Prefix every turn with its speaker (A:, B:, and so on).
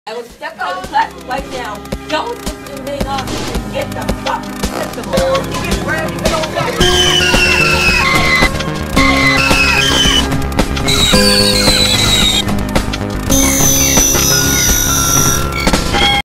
A: I will step out of class right now. Don't listen to me off and get the fuck. Get the fuck.